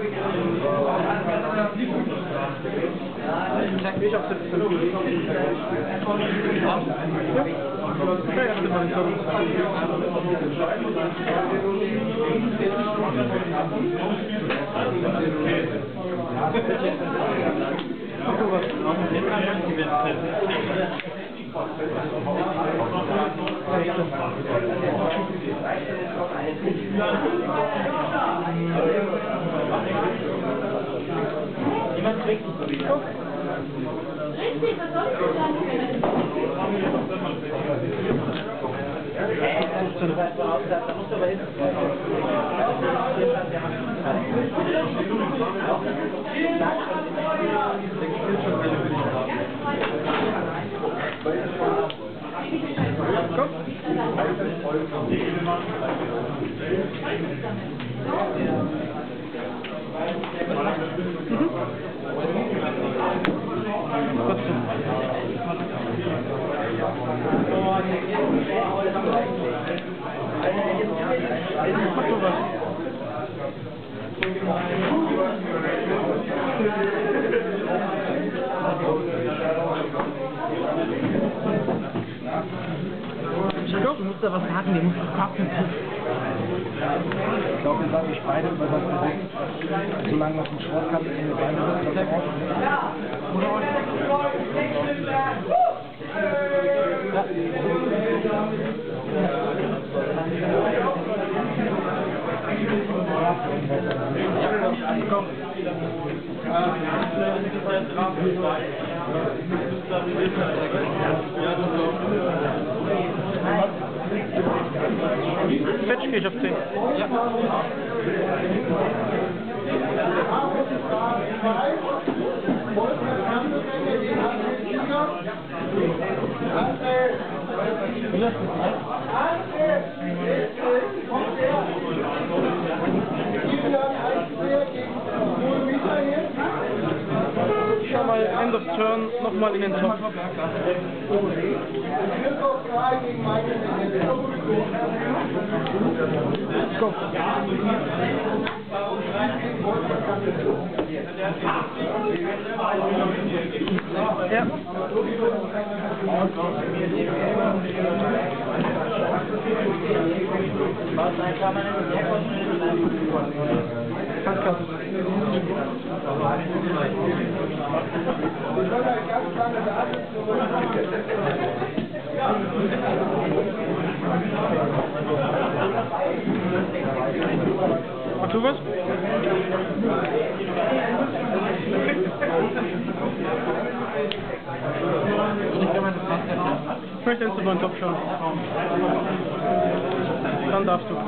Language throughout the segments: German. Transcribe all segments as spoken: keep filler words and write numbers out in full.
Check mich auf siebzehn. Ja? Ja, erste Position. Ach du was? Jemand trinkt nicht so viel. Richtig, was soll ich denn sagen? Da musst du aber hin. Komm. Mach du was. Du musst da was sagen, die muss das passen. Ich glaube, wir sagen nicht beide über das Gesicht. Solange noch ein Schrott kann, in die Beine wird das auch. Komm. Fetch gehe ich auf zehn. Ja. Schau mal, End of Turn, nochmal in den Top. Go. Ja. Ganz klar. Machst du was? Ich möchte jetzt über den Top schauen. Dann darfst du.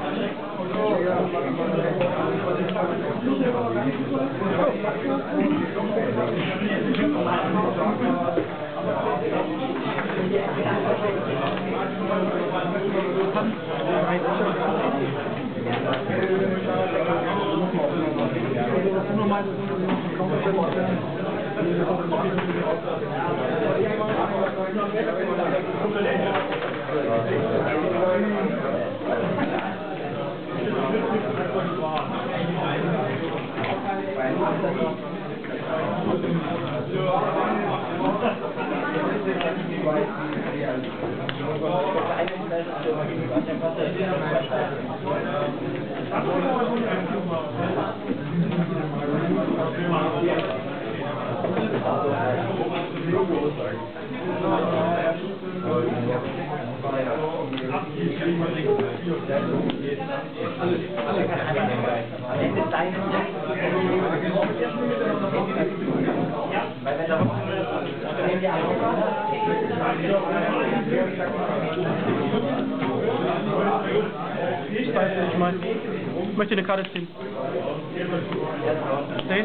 Ich weiß nicht, ich meine, ich möchte eine Karte ziehen. Stehst?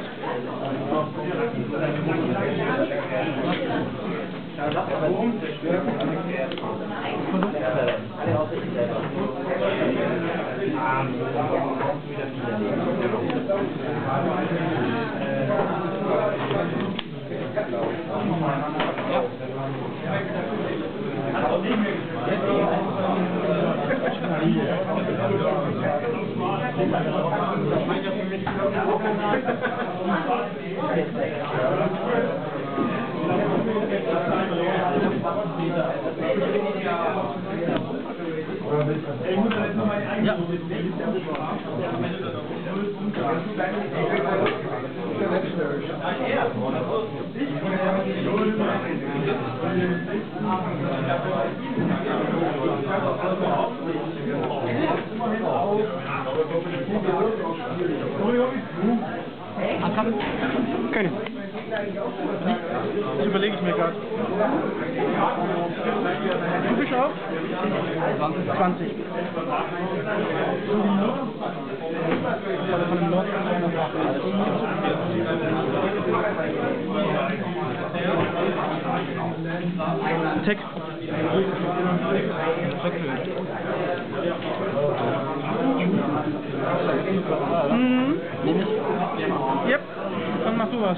Ja. Ja. Keine. Das überlege ich mir gerade. Du bist auch? zwanzig. Von dem Nord. Text. Mhm. Yep. Dann mach du was.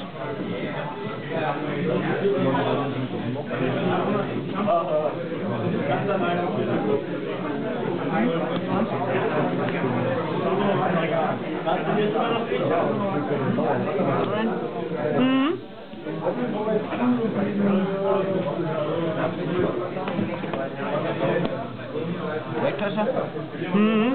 Mhm. Wegtasche? Mhm.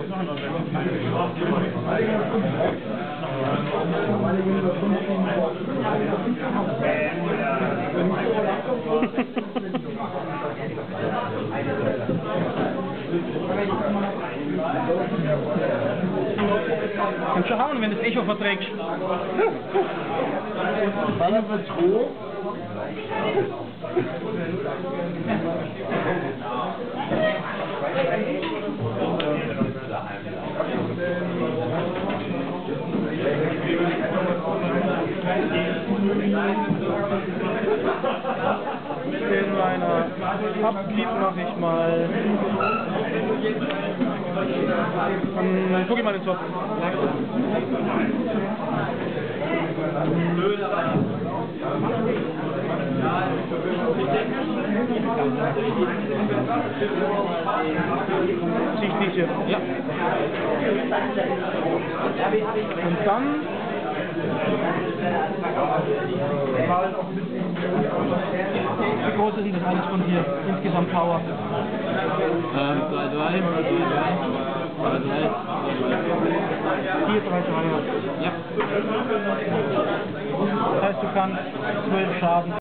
Kannst du hauen, wenn du das Echo verträgst. Wann wird's hoch? In meiner Upkeep mache ich mal ähm, guck ich mal den Swap. Zieh ich dich hier. Ja. Und dann wie groß ist denn das alles von dir? Insgesamt Power? Ähm, drei drei. drei drei. vier drei drei. Ja. Das heißt, du kannst zwölf Schaden.